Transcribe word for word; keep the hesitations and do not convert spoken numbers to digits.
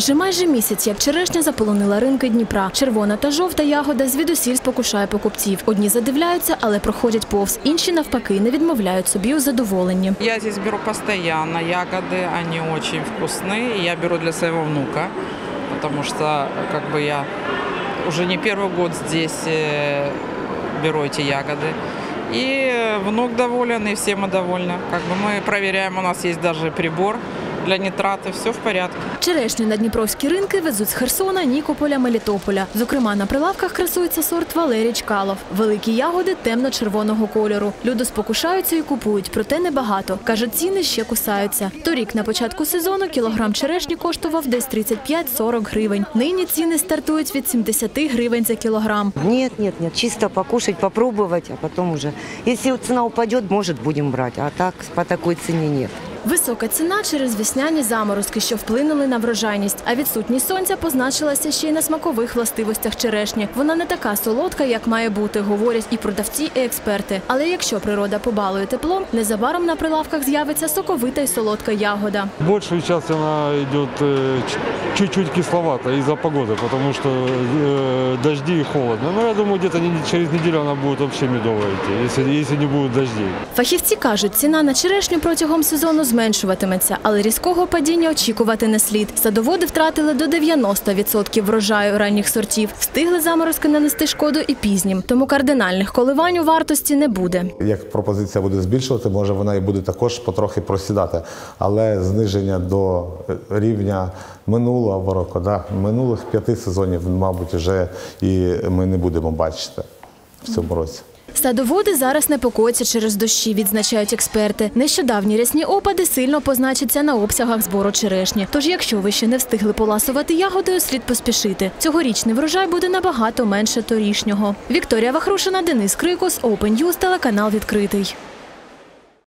Вже майже місяць, як черешня заполонила ринки Дніпра. Червона та жовта ягода звідусіль спокушає покупців. Одні задивляються, але проходять повз. Інші, навпаки, не відмовляють собі у задоволенні. Я тут беру постійно ягоди, вони дуже смачні. Я беру для свого внука, тому що как бы, я вже не перший год здесь беру ці ягоди. И внук доволен, и все мы довольны. Как бы мы проверяем, у нас есть даже прибор для нитрата, все в порядку. Черешню на дніпровські ринки везуть з Херсона, Нікополя, Мелітополя. Зокрема, на прилавках красується сорт Валерій Чкалов. Великі ягоди темно-червоного кольору. Люди спокушаються і купують, проте небагато. Кажуть, ціни ще кусаються. Торік на початку сезону кілограм черешні коштував десь тридцять п'ять - сорок гривень. Нині ціни стартують від сімдесят гривень за кілограм. Ні, ні, ні, чисто покушать, попробувати, а потім вже. Якщо ціна упаде, може будемо брати, а так по такій ціні ні. Висока ціна через весняні заморозки, що вплинули на врожайність. А відсутність сонця позначилася ще й на смакових властивостях черешні. Вона не така солодка, як має бути, говорять і продавці, і експерти. Але якщо природа побалує теплом, незабаром на прилавках з'явиться соковита й солодка ягода. Більшу частину вона йде чуть-чуть кисловата із-за погоди, тому що дожді і холодно. Ну, я думаю, десь через неділю вона буде взагалі медова йти, якщо не буде дождів. Фахівці кажуть, ціна на черешню протягом сезону зменшуватиметься, але різкого падіння очікувати не слід. Садоводи втратили до дев'яноста відсотків врожаю ранніх сортів. Встигли заморозки нанести шкоду і пізнім. Тому кардинальних коливань у вартості не буде. Як пропозиція буде збільшувати, може вона і буде також потрохи просідати. Але зниження до рівня минулого року, да, минулих п'яти сезонів, мабуть, вже і ми не будемо бачити в цьому році. Садоводи зараз непокояться через дощі, відзначають експерти. Нещодавні рясні опади сильно позначаться на обсягах збору черешні. Тож, якщо ви ще не встигли поласувати ягодою, слід поспішити. Цьогорічний врожай буде набагато менше торішнього. Вікторія Вахрушина, Денис Крикус, Open News, телеканал «Відкритий».